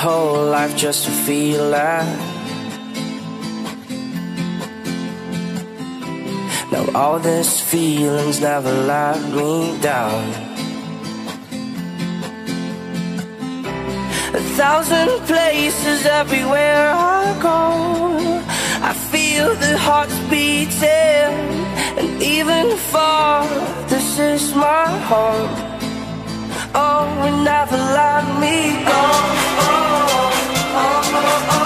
whole life just to feel that. Now all these feelings never let me down. 1,000 places everywhere I go, I feel the hearts beating, and even far, this is my home. Oh, never let me go. Oh, oh, oh, oh.